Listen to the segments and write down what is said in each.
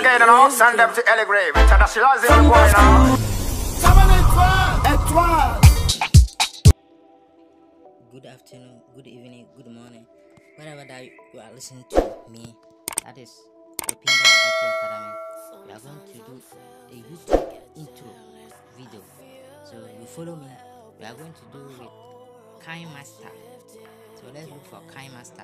again, you know. Send them to Ellie Grave. International zero boy now. Good afternoon, good evening, good morning. Whenever that you are listening to me, that is Opinga IT Academy. We are going to do a YouTube intro video. So you follow me. We are going to do with Kind Master. So let's look for Kind Master.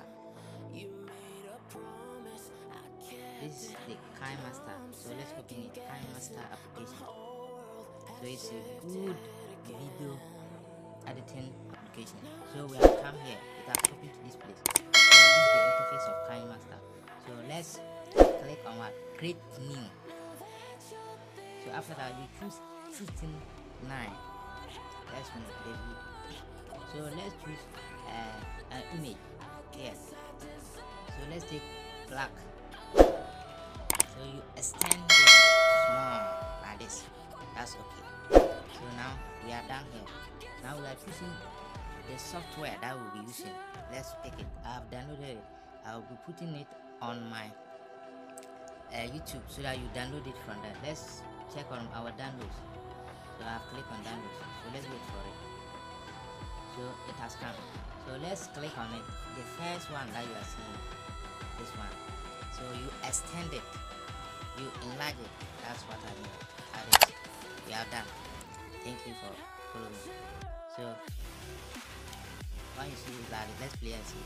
This is the Kind Master. So let's open it. Kind Master application. So it's a good video editing application. So we have come here. It has opened to this place. So this is the interface of Kind Master. So let's click on what? Create new. So after that you choose system 9. Let's move the video. So let's choose an image. Yes. So let's take black. So you extend this small like this. That's okay. So now we are done here. Now we are choosing the software that we'll be using. Let's pick it. I have downloaded it. I'll be putting it on my YouTube so that you download it from there. Let's check on our downloads. So I've clicked on downloads. So let's wait for it. So it has come. So let's click on it. The first one that you are seeing, this one. So you extend it, you enlarge it. That's what I mean. That is, we are done. Thank you for following. So when you see it like this, let's play and see.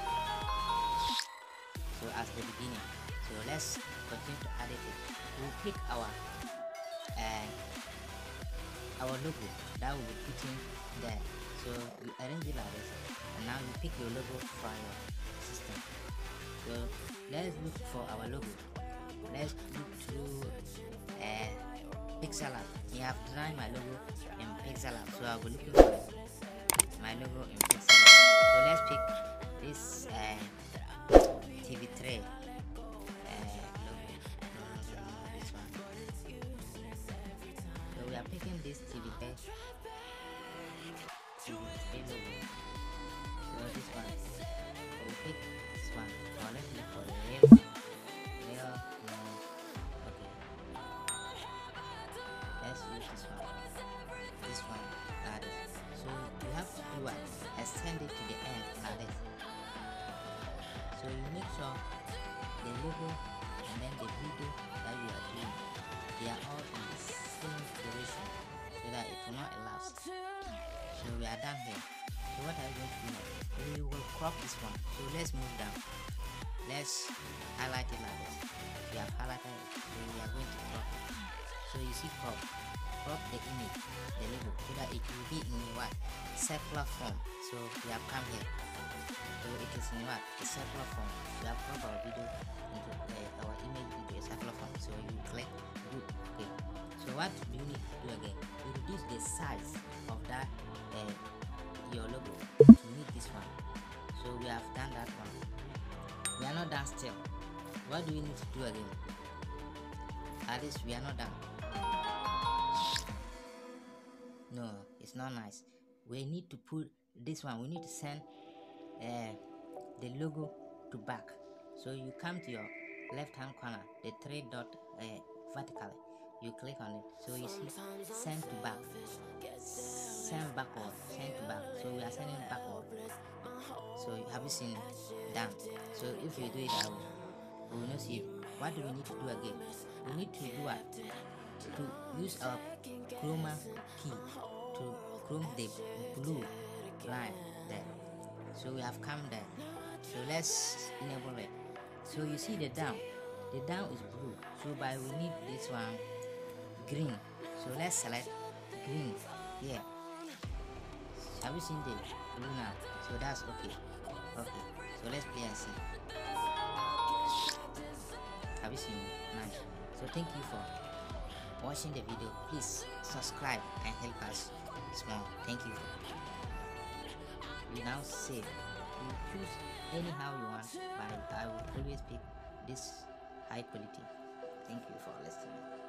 So as the beginning. So let's continue to edit it. We'll pick our logo that will be putting there. So you arrange it like this, and now you pick your logo from your system. So let's look for our logo. Let's look through Pixel Lab. You have designed my logo in Pixel Lab, so I'll be looking for my logo in Pixel Lab. So let's pick this TV3 logo. This one. So we are picking this TV3 logo. So this one. So we pick this one. Or let's look for the real one. Okay. Let's use this one. This one. That is. So you have to do what? Extend it to the end like this. So you make sure the logo and then the video that you are doing, they are all in the same duration so that it will not elapse. So we are done here. So what are we going to do now? We will crop this one. So let's move down. Let's highlight it like this. We have highlighted it. So we are going to crop it. So you see crop the image, the logo, so that it will be in what? Circular form. So we have come here. So it is in what? The circular form. We have cropped our video into our image into a circular form. So you click good. Okay. So what do you need to do again? You reduce the size of that your logo to meet this one. So we have done that one. We are not done still. What do we need to do again? At least we are not done. No, it's not nice. We need to put this one. We need to send the logo to back. So you come to your left hand corner, the 3 dot vertically. You click on it. So you see send to back. Send backward. Send to back. So we are sending backward. So have you seen it? Done. So if you do it that way, we will not see it. What do we need to do again? We need to do what? To use our chroma key to chrome the blue line there. So we have come there. So let's enable it. So you see the down is blue. So by we need this one green. So let's select green here. Have you seen the blue now? So that's okay. Okay. So let's play and see. Have you seen it? Nice. So thank you for watching the video. Please subscribe and help us small. Thank you. We now save. You choose anyhow you want, but I will always pick this high quality. Thank you for listening.